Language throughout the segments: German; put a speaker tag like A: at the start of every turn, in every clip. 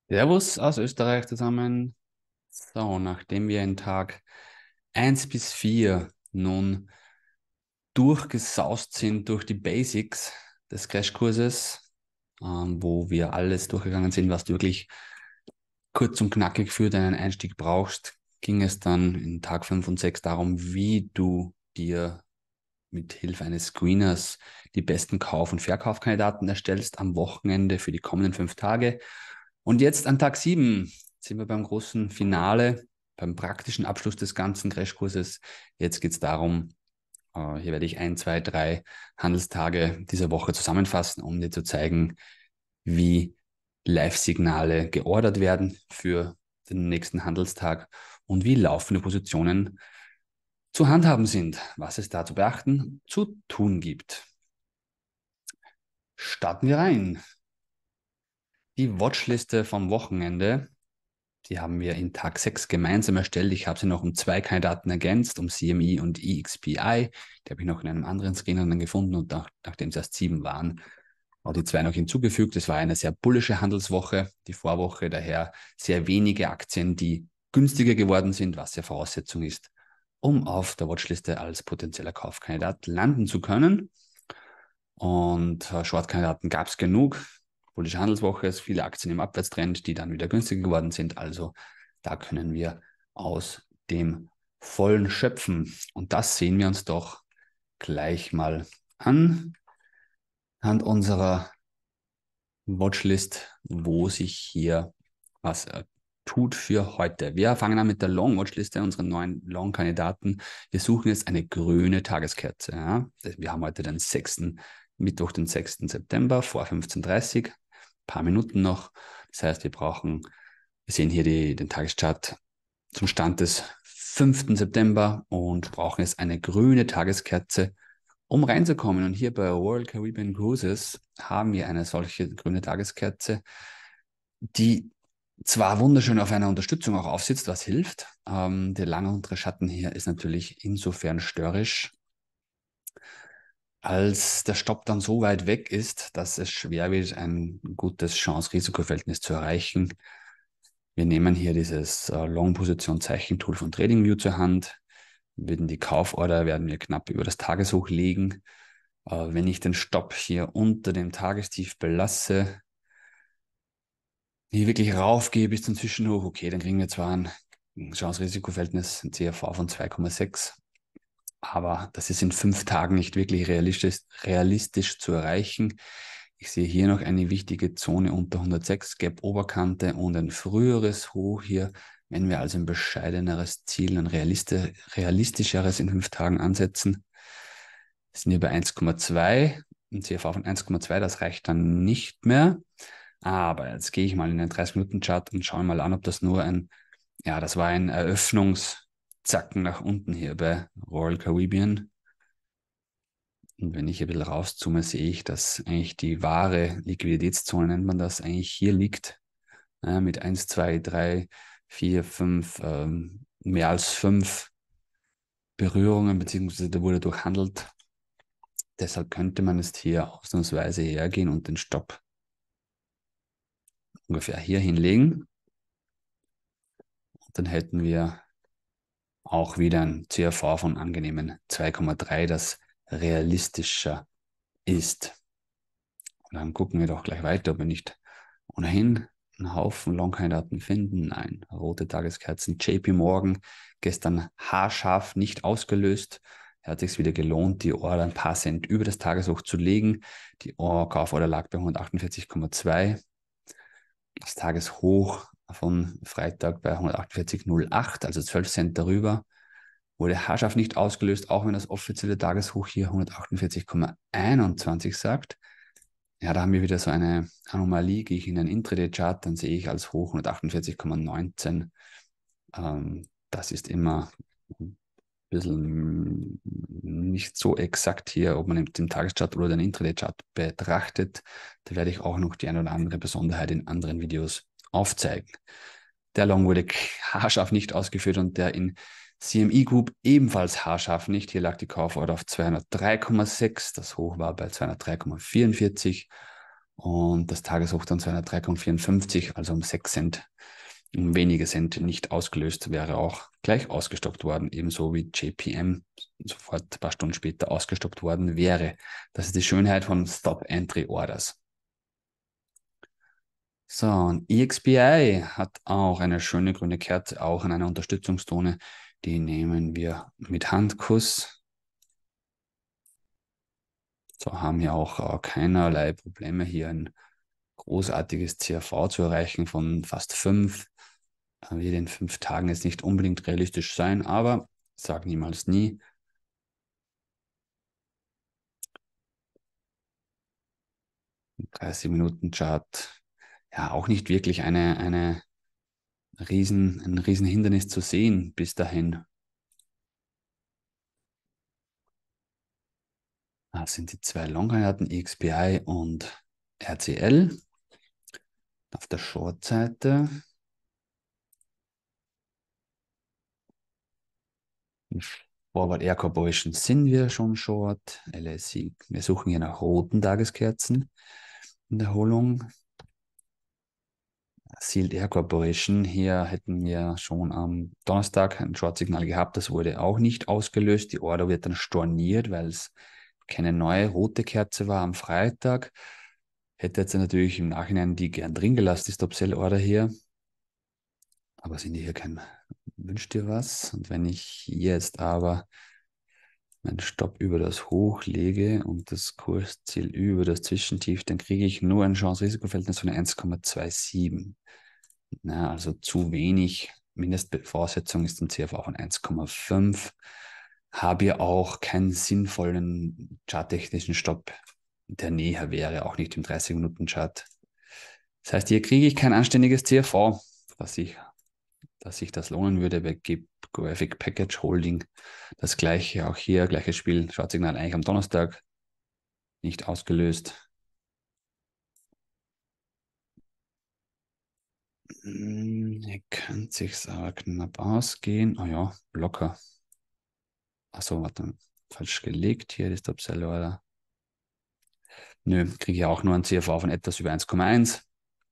A: Servus aus Österreich zusammen. So, nachdem wir in Tag 1 bis 4 nun durchgesaust sind durch die Basics des Crashkurses, wo wir alles durchgegangen sind, was du wirklich kurz und knackig für deinen Einstieg brauchst, ging es dann in Tag 5 und 6 darum, wie du dir mit Hilfe eines Screeners die besten Kauf- und Verkaufskandidaten erstellst am Wochenende für die kommenden 5 Tage. Und jetzt an Tag 7 sind wir beim großen Finale, beim praktischen Abschluss des ganzen Crashkurses. Jetzt geht es darum, hier werde ich 1, 2, 3 Handelstage dieser Woche zusammenfassen, um dir zu zeigen, wie Live-Signale geordert werden für den nächsten Handelstag und wie laufende Positionen zu handhaben sind, was es da zu beachten, zu tun gibt. Starten wir rein. Die Watchliste vom Wochenende, die haben wir in Tag 6 gemeinsam erstellt. Ich habe sie noch um 2 Kandidaten ergänzt, um CME und EXPI. Die habe ich noch in einem anderen Screener dann gefunden und nachdem es erst 7 waren, auch die 2 noch hinzugefügt. Es war eine sehr bullische Handelswoche, die Vorwoche, daher sehr wenige Aktien, die günstiger geworden sind, was ja Voraussetzung ist, um auf der Watchliste als potenzieller Kaufkandidat landen zu können. Und Short-Kandidaten gab es genug. Bullische Handelswoche ist viele Aktien im Abwärtstrend, die dann wieder günstiger geworden sind. Also da können wir aus dem Vollen schöpfen. Und das sehen wir uns doch gleich mal an, anhand unserer Watchlist, wo sich hier was tut für heute. Wir fangen an mit der Long-Watchliste, unseren neuen Long-Kandidaten. Wir suchen jetzt eine grüne Tageskerze. Ja? Wir haben heute den 6. Mittwoch, den 6. September vor 15:30 Uhr. Ein paar Minuten noch. Das heißt, wir sehen hier den Tageschart zum Stand des 5. September und brauchen jetzt eine grüne Tageskerze, um reinzukommen. Und hier bei Royal Caribbean Cruises haben wir eine solche grüne Tageskerze, die zwar wunderschön auf einer Unterstützung auch aufsitzt, was hilft. Der lange untere Schatten hier ist natürlich insofern störrisch, als der Stopp dann so weit weg ist, dass es schwer wird, ein gutes Chance-Risiko-Verhältnis zu erreichen. Wir nehmen hier dieses Long-Position-Zeichentool von TradingView zur Hand. Die Kauforder werden wir knapp über das Tageshoch legen. Wenn ich den Stopp hier unter dem Tagestief belasse, hier wirklich raufgehe bis zum Zwischenhoch, okay, dann kriegen wir zwar ein Chance-Risiko-Verhältnis, ein CRV von 2,6, aber das ist in 5 Tagen nicht wirklich realistisch zu erreichen. Ich sehe hier noch eine wichtige Zone unter 106, Gap-Oberkante und ein früheres Hoch hier. Wenn wir also ein bescheideneres Ziel, ein realistischeres in 5 Tagen ansetzen, sind wir bei 1,2, ein CRV von 1,2, das reicht dann nicht mehr. Aber jetzt gehe ich mal in den 30-Minuten-Chart und schaue mal an, ob das nur das war ein Eröffnungszacken nach unten hier bei Royal Caribbean. Und wenn ich hier ein bisschen rauszoome, sehe ich, dass eigentlich die wahre Liquiditätszone, nennt man das, eigentlich hier liegt. Mit 1, 2, 3, 4, 5, mehr als 5 Berührungen, beziehungsweise da wurde durchhandelt. Deshalb könnte man jetzt hier ausnahmsweise hergehen und den Stopp ungefähr hier hinlegen. Und dann hätten wir auch wieder ein CRV von angenehmen 2,3, das realistischer ist. Und dann gucken wir doch gleich weiter, ob wir nicht ohnehin einen Haufen Long-Kandidaten finden. Nein, rote Tageskerzen. JP Morgan gestern haarscharf nicht ausgelöst. Er hat sich wieder gelohnt, die Order ein paar Cent über das Tageshoch zu legen. Die Kauforder lag bei 148,2. Das Tageshoch von Freitag bei 148,08, also 12 Cent darüber. Wurde haarscharf nicht ausgelöst, auch wenn das offizielle Tageshoch hier 148,21 sagt. Ja, da haben wir wieder so eine Anomalie. Gehe ich in den Intraday-Chart, dann sehe ich als Hoch 148,19. Das ist immer ein bisschen nicht so exakt hier, ob man den Tageschart oder den Intraday-Chart betrachtet. Da werde ich auch noch die eine oder andere Besonderheit in anderen Videos aufzeigen. Der Long wurde haarscharf nicht ausgeführt und der in CME Group ebenfalls haarscharf nicht. Hier lag die Kauforder auf 203,6. Das Hoch war bei 203,44. Und das Tageshoch dann 203,54, also um 6 Cent, um wenige Cent nicht ausgelöst, wäre auch gleich ausgestoppt worden, ebenso wie JPM sofort ein paar Stunden später ausgestoppt worden wäre. Das ist die Schönheit von Stop-Entry-Orders. So, und EXPI hat auch eine schöne grüne Kerze, auch in einer Unterstützungszone. Die nehmen wir mit Handkuss. So haben wir auch keinerlei Probleme, hier ein großartiges CRV zu erreichen von fast 5. Wird in 5 Tagen jetzt nicht unbedingt realistisch sein, aber sag niemals nie. Ein 30-Minuten-Chart, ja, auch nicht wirklich ein Riesenhindernis zu sehen bis dahin. Das sind die zwei Long-Kandidaten, EXPI und RCL. Auf der Short-Seite Forward Air Corporation sind wir schon short. LSI, wir suchen hier nach roten Tageskerzen in der Erholung. Sealed Air Corporation, hier hätten wir schon am Donnerstag ein Short-Signal gehabt. Das wurde auch nicht ausgelöst. Die Order wird dann storniert, weil es keine neue rote Kerze war am Freitag. Hätte jetzt natürlich im Nachhinein die gern drin gelassen, die Stop-Sell-Order hier. Aber sind die hier kein Wünsch dir was? Und wenn ich jetzt aber meinen Stopp über das Hoch lege und das Kursziel über das Zwischentief, dann kriege ich nur ein Chance-Risiko-Verhältnis von 1,27. Na, also zu wenig. Mindestvoraussetzung ist ein CFA von 1,5. Habe ja auch keinen sinnvollen charttechnischen Stopp, der näher wäre, auch nicht im 30-Minuten-Chart. Das heißt, hier kriege ich kein anständiges CFV, dass sich das lohnen würde bei Graphic Package Holding. Das gleiche auch hier, gleiches Spiel, Shortsignal eigentlich am Donnerstag, nicht ausgelöst. Hier könnte sich's aber knapp ausgehen. Oh ja, locker. Achso, warte, falsch gelegt. Hier ist der Stop-Sell-Order. Nö, kriege ich auch nur ein CFA von etwas über 1,1.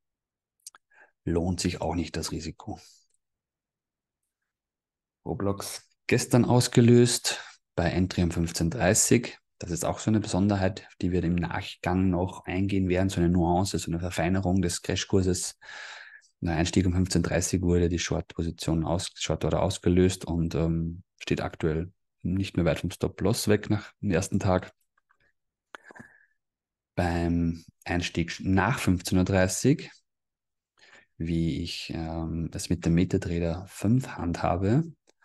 A: Lohnt sich auch nicht das Risiko. Roblox gestern ausgelöst bei Entry um 15:30. Das ist auch so eine Besonderheit, auf die wir im Nachgang noch eingehen werden. So eine Nuance, so eine Verfeinerung des Crashkurses. Der Einstieg um 15:30 wurde die Short-Position Short oder ausgelöst und steht aktuell nicht mehr weit vom Stop-Loss weg nach dem ersten Tag. Beim Einstieg nach 15:30 wie ich das mit dem MetaTrader 5 handhabe,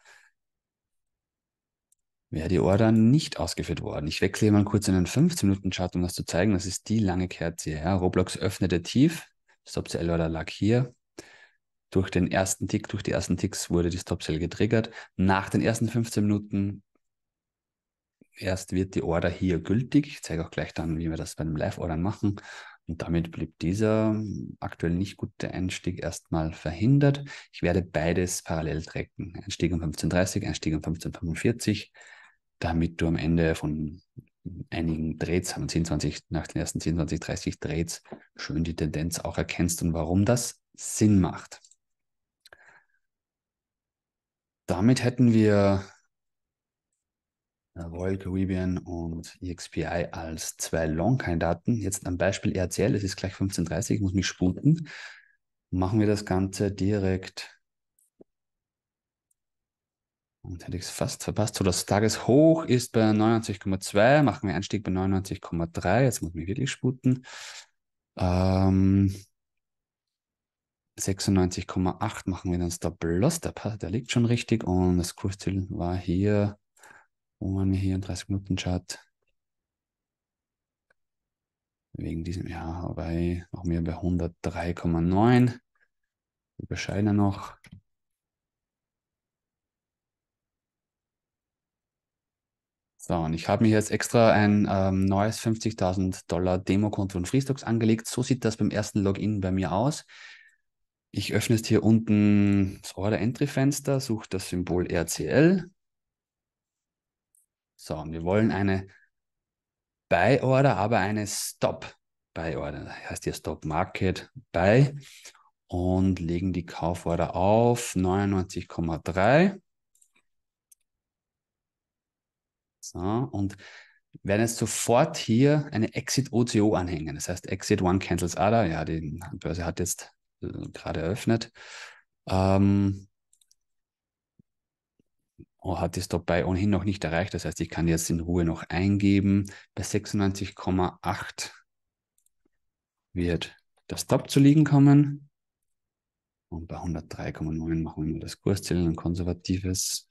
A: wäre die Order nicht ausgeführt worden. Ich wechsle hier mal kurz in einen 15-Minuten-Chart, um das zu zeigen. Das ist die lange Kerze. Ja. Roblox öffnete tief. Stop-Sell-Order lag hier. Durch den ersten Tick, durch die ersten Ticks wurde die Stop-Sell getriggert. Nach den ersten 15 Minuten erst wird die Order hier gültig. Ich zeige auch gleich dann, wie wir das bei den Live-Ordern machen. Und damit blieb dieser aktuell nicht gute Einstieg erstmal verhindert. Ich werde beides parallel tracken. Einstieg um 15:30, Einstieg um 15:45, damit du am Ende von einigen Trades, haben 27, nach den ersten 27, 30 Trades, schön die Tendenz auch erkennst und warum das Sinn macht. Damit hätten wir Royal Caribbean und EXPI als zwei Long-Kandidaten. Jetzt am Beispiel RCL, es ist gleich 15:30, ich muss mich sputen. Machen wir das Ganze direkt. Und hätte ich es fast verpasst. So, das Tageshoch ist bei 99,2. Machen wir Einstieg bei 99,3. Jetzt muss ich mich wirklich sputen. 96,8 machen wir dann Stop-Loss. Der liegt schon richtig. Und das Kursziel war hier, wo waren wir hier im 30-Minuten-Chart? Wegen diesem Jahr machen wir bei 103,9. Überscheiden noch. So, und ich habe mir jetzt extra ein neues $50.000 Demokonto von Freestocks angelegt. So sieht das beim ersten Login bei mir aus. Ich öffne jetzt hier unten das Order-Entry-Fenster, suche das Symbol RCL. So, und wir wollen eine Buy-Order, aber eine Stop. Buy Order, heißt hier Stop Market Buy und legen die Kauforder auf 99,3. So, und werden jetzt sofort hier eine Exit OCO anhängen. Das heißt, Exit One cancels Other. Ja, die Börse hat jetzt gerade eröffnet. Hat die Stop-Buy ohnehin noch nicht erreicht. Das heißt, ich kann jetzt in Ruhe noch eingeben. Bei 96,8 wird der Stop zu liegen kommen. Und bei 103,9 machen wir mal das Kursziel, ein konservatives.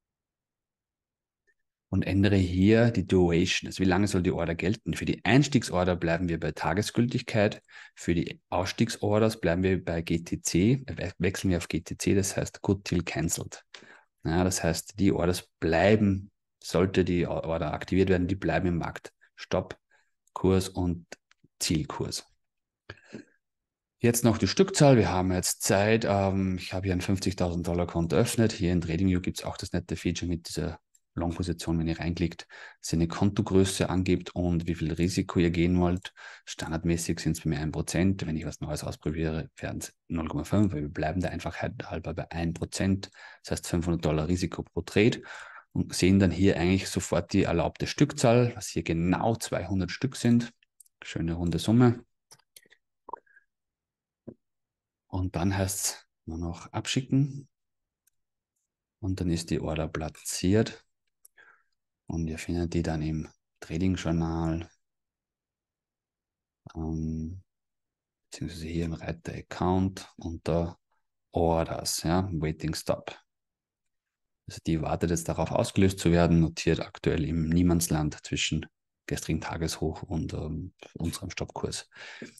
A: Und ändere hier die Duration. Also wie lange soll die Order gelten? Für die Einstiegsorder bleiben wir bei Tagesgültigkeit. Für die Ausstiegsorders bleiben wir bei GTC. Wechseln wir auf GTC, das heißt Good Till Cancelled. Ja, das heißt, die Orders bleiben, sollte die Order aktiviert werden, die bleiben im Markt. Stopp, Kurs und Zielkurs. Jetzt noch die Stückzahl. Wir haben jetzt Zeit. Ich habe hier ein $50.000 Konto eröffnet. Hier in TradingView gibt es auch das nette Feature mit dieser Long-Position, wenn ihr reinklickt, dass ihr eine Kontogröße angebt und wie viel Risiko ihr gehen wollt. Standardmäßig sind es bei mir 1%. Wenn ich was Neues ausprobiere, werden es 0,5, weil wir bleiben der Einfachheit halber bei 1%. Das heißt $500 Risiko pro Trade und sehen dann hier eigentlich sofort die erlaubte Stückzahl, was hier genau 200 Stück sind. Schöne runde Summe. Und dann heißt es nur noch abschicken. Und dann ist die Order platziert. Und ihr findet die dann im Trading-Journal, beziehungsweise hier im Reiter Account unter Orders, ja, Waiting Stop. Also die wartet jetzt darauf, ausgelöst zu werden, notiert aktuell im Niemandsland zwischen gestrigen Tageshoch und unserem Stoppkurs.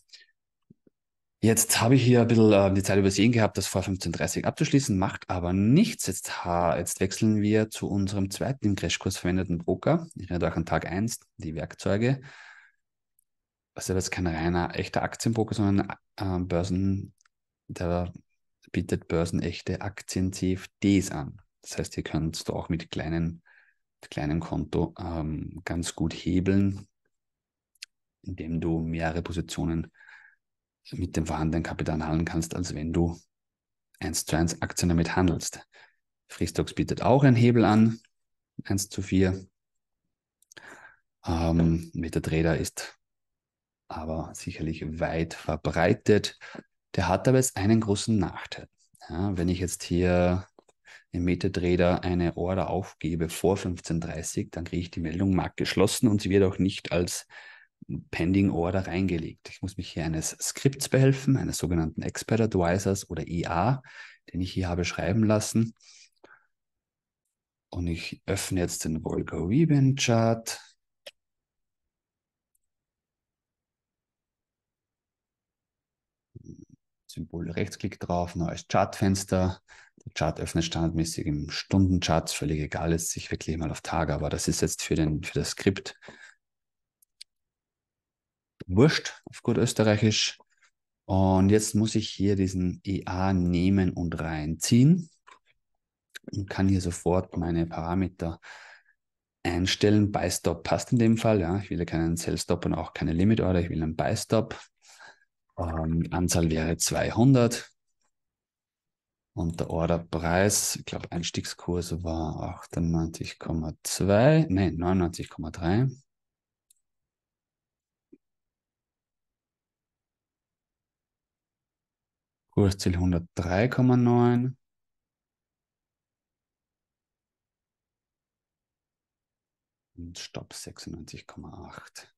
A: Jetzt habe ich hier ein bisschen die Zeit übersehen gehabt, das vor 15:30 abzuschließen, macht aber nichts. Jetzt wechseln wir zu unserem zweiten im Crashkurs verwendeten Broker. Ich erinnere euch an Tag 1, die Werkzeuge. Das ist jetzt kein reiner echter Aktienbroker, sondern der bietet börsenechte Aktien-CFDs an. Das heißt, hier kannst du auch mit kleinem Konto ganz gut hebeln, indem du mehrere Positionen mit dem vorhandenen Kapital handeln kannst, als wenn du 1:1 Aktien damit handelst. Freestocks bietet auch einen Hebel an, 1:4. MetaTrader ist aber sicherlich weit verbreitet. Der hat aber jetzt einen großen Nachteil. Ja, wenn ich jetzt hier im MetaTrader eine Order aufgebe vor 15:30, dann kriege ich die Meldung Markt geschlossen und sie wird auch nicht als Pending Order reingelegt. Ich muss mich hier eines Skripts behelfen, eines sogenannten Expert Advisors oder EA, den ich hier habe schreiben lassen. Und ich öffne jetzt den Volcker Rebound Chart. Symbol Rechtsklick drauf, neues Chartfenster. Der Chart öffnet standardmäßig im Stundenchart, völlig egal, ist sich wirklich mal auf Tage, aber das ist jetzt für das Skript wurscht, auf gut österreichisch. Und jetzt muss ich hier diesen EA nehmen und reinziehen und kann hier sofort meine Parameter einstellen. Buy Stop passt in dem Fall, ja. Ich will ja keinen Sell Stop und auch keine Limit Order, ich will einen Buy Stop. Anzahl wäre 200. Und der Orderpreis, ich glaube, Einstiegskurs war 98,2, nein, 99,3. Kursziel 103,9. Und Stopp 96,8.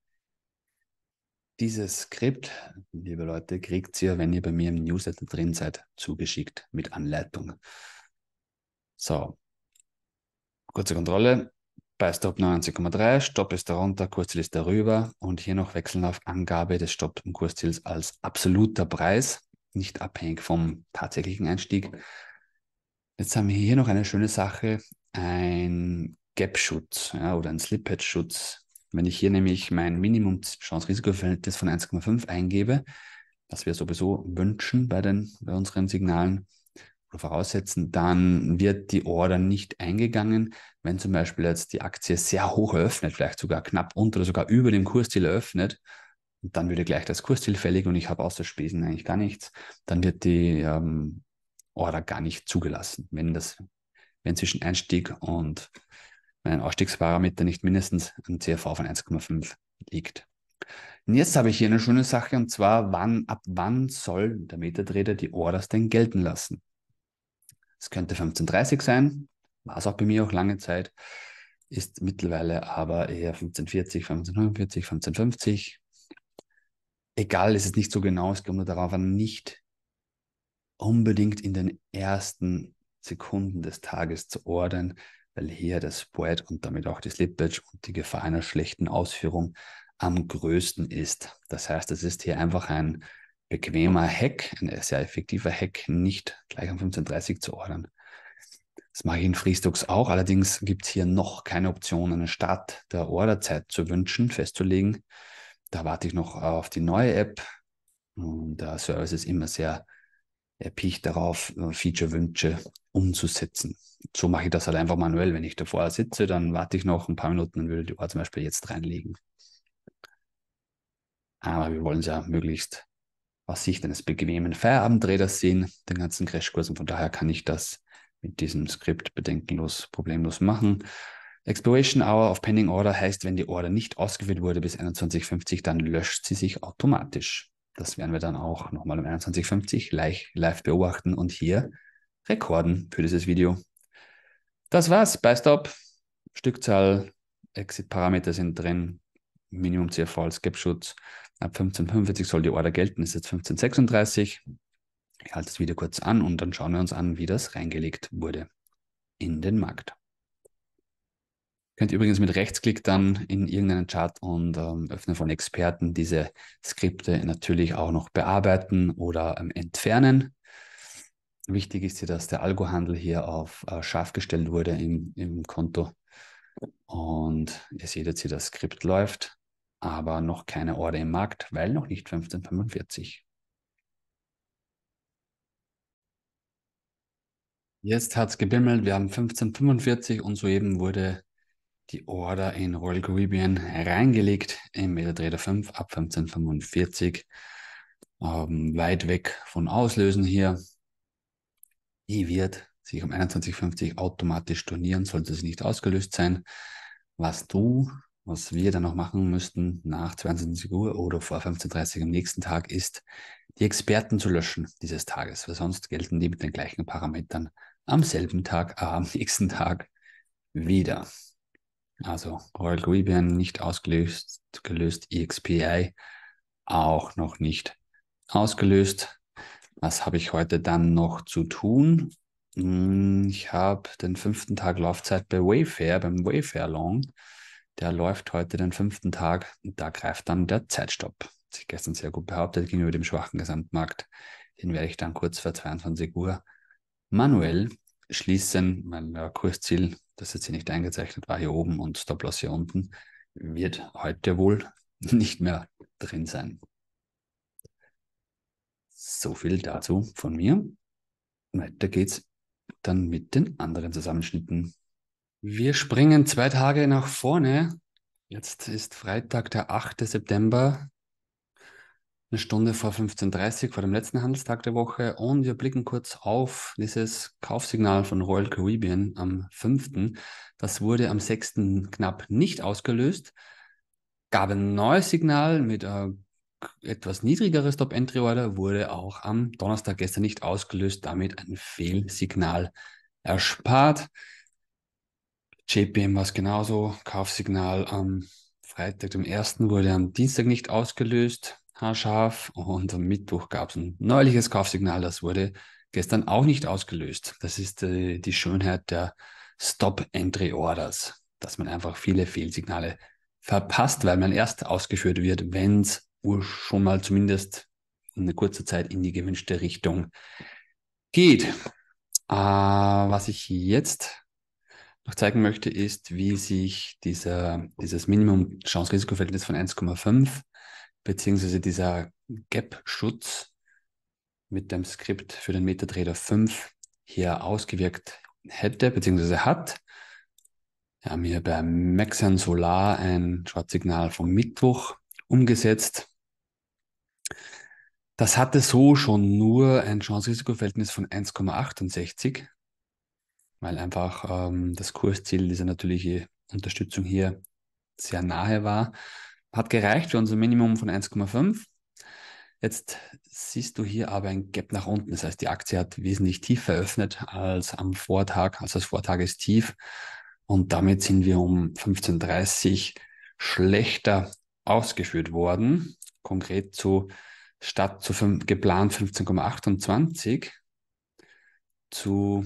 A: Dieses Skript, liebe Leute, kriegt ihr, wenn ihr bei mir im Newsletter drin seid, zugeschickt mit Anleitung. So, kurze Kontrolle. Bei Stop 90,3, Stopp ist darunter, Kursziel ist darüber und hier noch wechseln auf Angabe des Stopp- und Kursziels als absoluter Preis, nicht abhängig vom tatsächlichen Einstieg. Jetzt haben wir hier noch eine schöne Sache, ein Gap-Schutz, ja, oder ein Slippage-Schutz. Wenn ich hier nämlich mein Minimum-Chance-Risiko-Verhältnis von 1,5 eingebe, was wir sowieso wünschen bei unseren Signalen oder voraussetzen, dann wird die Order nicht eingegangen. Wenn zum Beispiel jetzt die Aktie sehr hoch eröffnet, vielleicht sogar knapp unter oder sogar über dem Kursziel eröffnet, und dann würde gleich das Kursziel fällig und ich habe außer Spesen eigentlich gar nichts, dann wird die Order gar nicht zugelassen, wenn zwischen Einstieg und mein Ausstiegsparameter nicht mindestens ein CRV von 1,5 liegt. Und jetzt habe ich hier eine schöne Sache, und zwar, ab wann soll der MetaTrader die Orders denn gelten lassen? Es könnte 15:30 sein, war es auch bei mir auch lange Zeit, ist mittlerweile aber eher 15:40, 15:45, 15:50. Egal, es ist nicht so genau, es kommt nur darauf an, nicht unbedingt in den ersten Sekunden des Tages zu ordern, weil hier das Spread und damit auch die Slippage und die Gefahr einer schlechten Ausführung am größten ist. Das heißt, es ist hier einfach ein bequemer Hack, ein sehr effektiver Hack, nicht gleich um 15:30 zu ordern. Das mache ich in Freestocks auch. Allerdings gibt es hier noch keine Option, einen Start der Orderzeit zu wünschen, festzulegen. Da warte ich noch auf die neue App. Und der Service ist immer sehr erpicht darauf, Feature-Wünsche umzusetzen. So mache ich das halt einfach manuell. Wenn ich davor sitze, dann warte ich noch ein paar Minuten und würde die Order zum Beispiel jetzt reinlegen. Aber wir wollen es ja möglichst aus Sicht eines bequemen Feierabendtraders sehen, den ganzen Crashkurs. Und von daher kann ich das mit diesem Skript bedenkenlos, problemlos machen. Expiration Hour auf Pending Order heißt, wenn die Order nicht ausgeführt wurde bis 21:50, dann löscht sie sich automatisch. Das werden wir dann auch nochmal um 21:50 live beobachten und hier rekorden für dieses Video. Das war's. Buy Stop, Stückzahl, Exit-Parameter sind drin, Minimum CRV als Gap-Schutz. Ab 15:45 soll die Order gelten, ist jetzt 15:36. Ich halte das Video kurz an und dann schauen wir uns an, wie das reingelegt wurde in den Markt. Könnt ihr übrigens mit Rechtsklick dann in irgendeinen Chart und Öffnen von Experten diese Skripte natürlich auch noch bearbeiten oder entfernen. Wichtig ist hier, dass der Algohandel hier auf scharf gestellt wurde im Konto. Und ihr seht jetzt hier, das Skript läuft, aber noch keine Order im Markt, weil noch nicht 15:45. Jetzt hat es gebimmelt, wir haben 15:45 und soeben wurde die Order in Royal Caribbean reingelegt im MetaTrader 5 ab 15:45. Weit weg von Auslösen hier. Die wird sich um 21:50 automatisch stornieren, sollte es nicht ausgelöst sein. Was wir dann noch machen müssten nach 22 Uhr oder vor 15:30 am nächsten Tag, ist, die Experten zu löschen dieses Tages, weil sonst gelten die mit den gleichen Parametern am selben Tag, am nächsten Tag wieder. Also Royal Caribbean nicht ausgelöst, EXPI auch noch nicht ausgelöst. Was habe ich heute dann noch zu tun? Ich habe den 5. Tag Laufzeit bei Wayfair, beim Wayfair Long. Der läuft heute den 5. Tag und da greift dann der Zeitstopp. Hat sich gestern sehr gut behauptet gegenüber dem schwachen Gesamtmarkt. Den werde ich dann kurz vor 22 Uhr manuell schließen. Mein Kursziel, das jetzt hier nicht eingezeichnet war, hier oben und Stop-Loss hier unten, wird heute wohl nicht mehr drin sein. So viel dazu von mir. Weiter geht's dann mit den anderen Zusammenschnitten. Wir springen 2 Tage nach vorne. Jetzt ist Freitag, der 8. September, eine Stunde vor 15:30, vor dem letzten Handelstag der Woche. Und wir blicken kurz auf dieses Kaufsignal von Royal Caribbean am 5. Das wurde am 6. knapp nicht ausgelöst. Gab ein neues Signal mit etwas niedrigeres Stop-Entry-Order, wurde auch am Donnerstag gestern nicht ausgelöst, damit ein Fehlsignal erspart. JPM war es genauso, Kaufsignal am Freitag, dem 1. wurde am Dienstag nicht ausgelöst, haarscharf, und am Mittwoch gab es ein neuliches Kaufsignal, das wurde gestern auch nicht ausgelöst. Das ist die Schönheit der Stop-Entry-Orders, dass man einfach viele Fehlsignale verpasst, weil man erst ausgeführt wird, wenn es schon mal zumindest in einer kurzen Zeit in die gewünschte Richtung geht. Was ich jetzt noch zeigen möchte, ist, wie sich dieses Minimum-Chance-Risiko-Verhältnis von 1,5 beziehungsweise dieser Gap-Schutz mit dem Skript für den MetaTrader 5 hier ausgewirkt hätte beziehungsweise hat. Wir haben hier bei Maxian Solar ein Short-Signal vom Mittwoch umgesetzt. Das hatte so schon nur ein Chance-Risiko-Verhältnis von 1,68, weil einfach das Kursziel, diese natürliche Unterstützung hier sehr nahe war. Hat gereicht für unser Minimum von 1,5. Jetzt siehst du hier aber ein Gap nach unten. Das heißt, die Aktie hat wesentlich tiefer eröffnet als am Vortag, als das Vortagestief. Und damit sind wir um 15:30 schlechter ausgeführt worden. Konkret statt geplant 15,28 zu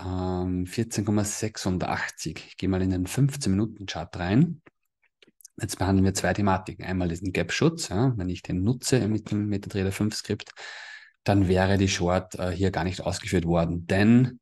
A: 14,86. Ich gehe mal in den 15-Minuten-Chart rein. Jetzt behandeln wir zwei Thematiken. Einmal diesen Gap-Schutz. Ja, wenn ich den nutze mit dem MetaTrader 5 Skript, dann wäre die Short hier gar nicht ausgeführt worden, denn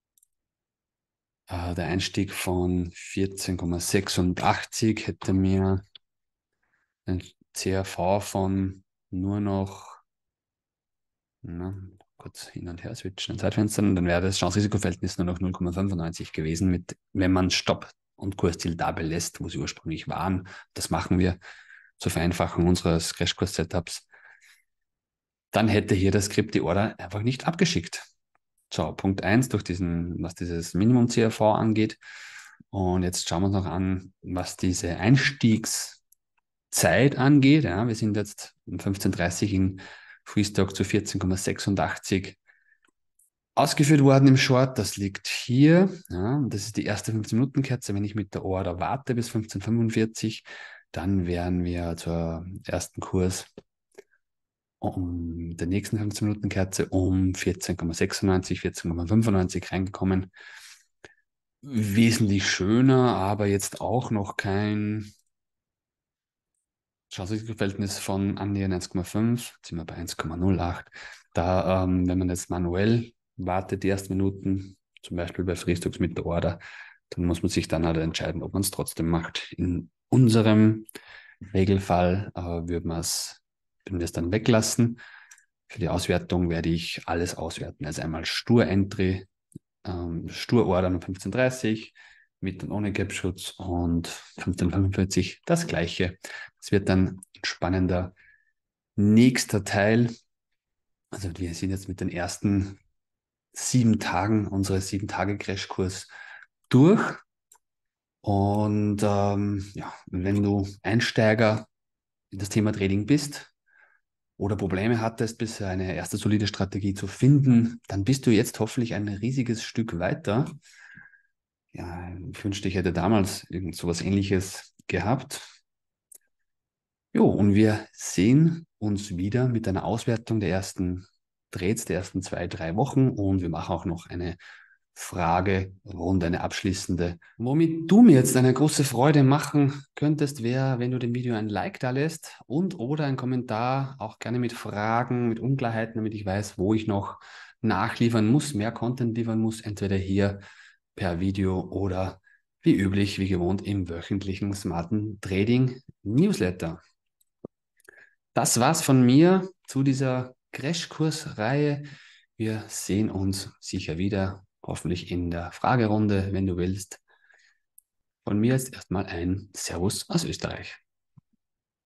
A: der Einstieg von 14,86 hätte mir ein CRV von nur noch, na, kurz hin und her switchen in Zeitfenstern, dann wäre das Chance-Risiko-Verhältnis nur noch 0,95 gewesen, wenn man Stopp und Kursziel da belässt, wo sie ursprünglich waren. Das machen wir zur Vereinfachung unseres Crashkurs-Setups. Dann hätte hier das Skript die Order einfach nicht abgeschickt. So, Punkt 1 was dieses Minimum-CRV angeht. Und jetzt schauen wir uns noch an, was diese Einstiegszeit angeht. Ja, wir sind jetzt um 15:30 in Freestock zu 14,86 ausgeführt worden im Short. Das liegt hier. Ja, das ist die erste 15-Minuten-Kerze. Wenn ich mit der Order warte bis 15:45, dann wären wir zur ersten Kurs der nächsten 15-Minuten-Kerze um 14,96, 14,95 reingekommen. Wesentlich schöner, aber jetzt auch noch kein Chance-Risiko-Verhältnis von annähernd 1,5, jetzt sind wir bei 1,08. Da, wenn man jetzt manuell wartet, die ersten Minuten, zum Beispiel bei Freestocks mit der Order, dann muss man sich dann halt entscheiden, ob man es trotzdem macht. In unserem Regelfall würden wir es dann weglassen. Für die Auswertung werde ich alles auswerten. Also einmal Stur-Entry, Stur-Order um 15:30, mit und ohne Gap-Schutz und 15:45 das gleiche. Es wird dann ein spannender nächster Teil. Also wir sind jetzt mit den ersten 7 Tagen unseres 7-Tage-Crashkurs durch. Und ja, wenn du Einsteiger in das Thema Trading bist oder Probleme hattest, bisher eine erste solide Strategie zu finden, dann bist du jetzt hoffentlich ein riesiges Stück weiter. Ja, ich wünschte, ich hätte damals irgend so was Ähnliches gehabt. Jo, und wir sehen uns wieder mit einer Auswertung der ersten Trades, der ersten 2, 3 Wochen, und wir machen auch noch eine Fragerunde, eine abschließende. Womit du mir jetzt eine große Freude machen könntest, wäre, wenn du dem Video ein Like da lässt und oder einen Kommentar, auch gerne mit Fragen, mit Unklarheiten, damit ich weiß, wo ich noch nachliefern muss, mehr Content liefern muss, entweder hier per Video oder wie üblich, wie gewohnt im wöchentlichen smarten Trading Newsletter. Das war's von mir zu dieser Crashkursreihe. Wir sehen uns sicher wieder, hoffentlich in der Fragerunde, wenn du willst. Von mir ist erstmal ein Servus aus Österreich.